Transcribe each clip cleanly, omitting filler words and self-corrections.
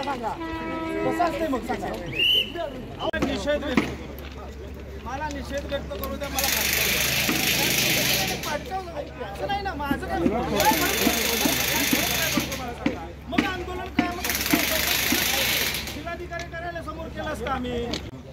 मला निषेध व्यक्त करू द्या. मला नाही ना माझं काय मग आंदोलन काय मग जिल्हाधिकारी कार्यालय समोर केलं असतं आम्ही.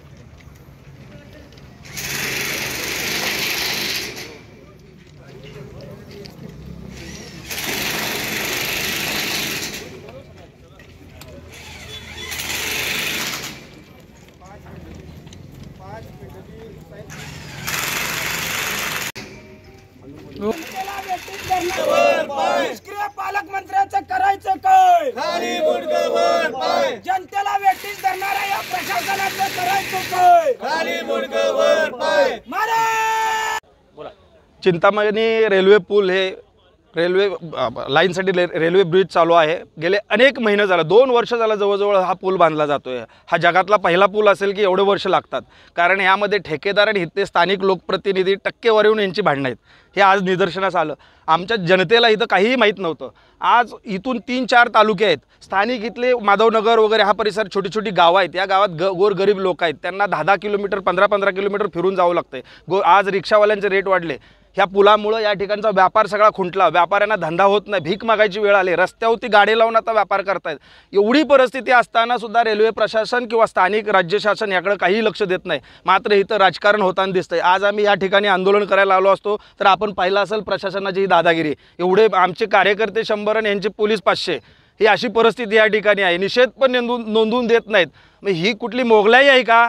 निष्क्रिय पालकमंत्र्याचं करायचं काय? खाली मुंडकं पाय. जनतेला वेटीस धरणाऱ्या या प्रशासनाचं करायचं काय? खाली मुंडकं पाय. चिंतामणी रेल्वे पूल हे रेल्वे लाईनसाठी रेल्वे ब्रिज चालू आहे. गेले अनेक महिने झाले, 2 वर्ष झालं जवळजवळ हा पूल बांधला जातोय. हा जगातला पहिला पूल असेल की एवढे वर्ष लागतात, कारण यामध्ये ठेकेदार आणि इथले स्थानिक लोकप्रतिनिधी टक्केवारीहून यांची भांडणं आहेत. हे आज निदर्शनास आलं. आमच्या जनतेला इथं काहीही माहीत नव्हतं. आज इथून 3-4 तालुके आहेत, स्थानिक इथले माधवनगर वगैरे हा परिसर छोटी छोटी गावं आहेत. या गावात गोरगरीब लोक आहेत, त्यांना 10-10 किलोमीटर 15-15 किलोमीटर फिरून जावं लागतंय. आज रिक्षावाल्यांचे रेट वाढले. ह्या पुलामुळं या ठिकाणचा व्यापार सगळा खुंटला. व्यापाऱ्यांना धंदा होत नाही, भीक मागायची वेळ आली. रस्त्यावरती गाडी लावून आता व्यापार करतायत. एवढी परिस्थिती असताना सुद्धा रेल्वे प्रशासन किंवा स्थानिक राज्य शासन याकडे काही लक्ष देत नाही. मात्र इथं राजकारण होताना दिसतंय. आज आम्ही या ठिकाणी आंदोलन करायला आलो असतो तर आपण पाहिलं असेल प्रशासनाची ही दादागिरी. एवढे आमचे कार्यकर्ते 100 आणि यांचे पोलीस 500, ही अशी परिस्थिती या ठिकाणी आहे. निषेध पण नोंदवून देत नाहीत. मग ही कुठली मोगलाई आहे का?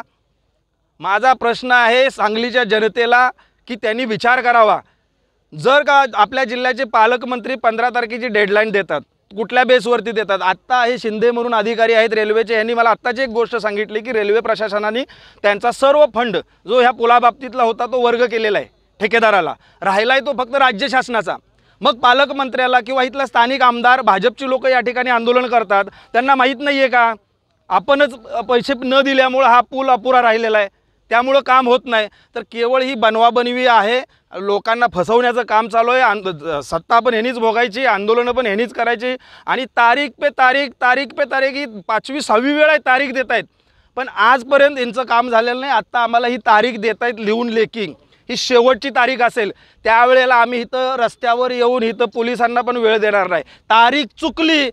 माझा प्रश्न आहे सांगलीच्या जनतेला की त्यांनी विचार करावा. जर का आपल्या जिल्ह्याचे पालकमंत्री 15 तारखेची डेडलाईन देतात, कुठल्या बेसवरती देतात? आत्ता हे शिंदे म्हणून अधिकारी आहेत रेल्वेचे, यांनी मला आत्ताची एक गोष्ट सांगितली की रेल्वे प्रशासनाने त्यांचा सर्व फंड जो ह्या पुलाबाबतीतला होता तो वर्ग केलेला आहे ठेकेदाराला. राहिला आहे तो फक्त राज्य शासनाचा. मग पालकमंत्र्याला किंवा इथला स्थानिक आमदार भाजपची लोक या ठिकाणी आंदोलन करतात, त्यांना माहीत नाही आहे का आपणच पैसे न दिल्यामुळं हा पूल अपुरा राहिलेला आहे, त्यामुळं काम होत नाही? तर केवळ ही बनवाबनवी आहे, लोकांना फसवण्याचं काम चालू आहे. सत्ता पण ह्यांनीच भोगायची, आंदोलनं पण ह्यांनीच करायची आणि तारीख पे तारीख ही 5वी-6वी वेळ आहे तारीख देत आहेत. पण आजपर्यंत यांचं काम झालेलं नाही. आत्ता आम्हाला ही तारीख देत आहेत लिहून लेखी. ही शेवटची तारीख असेल त्यावेळेला आम्ही इथं रस्त्यावर येऊन इथं पोलिसांना पण वेळ देणार नाही. तारीख चुकली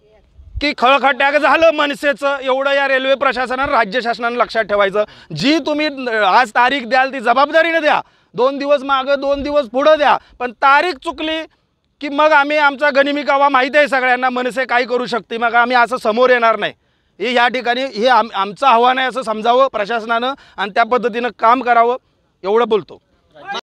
की खळखट्याक झालं मनसेचं. एवढं या रेल्वे प्रशासनानं राज्य शासनानं लक्षात ठेवायचं. जी तुम्ही आज तारीख द्याल ती जबाबदारीने द्या. 2 दिवस मागं 2 दिवस पुढं द्या, पण तारीख चुकली की मग आम्ही आमचा गनिमी कावा माहिती आहे सगळ्यांना, मनसे काय करू शकते, मग आम्ही असं समोर येणार नाही. हे या ठिकाणी हे आमचं आव्हान आहे असं समजावं प्रशासनानं आणि त्या पद्धतीनं काम करावं, एवढं बोलतो.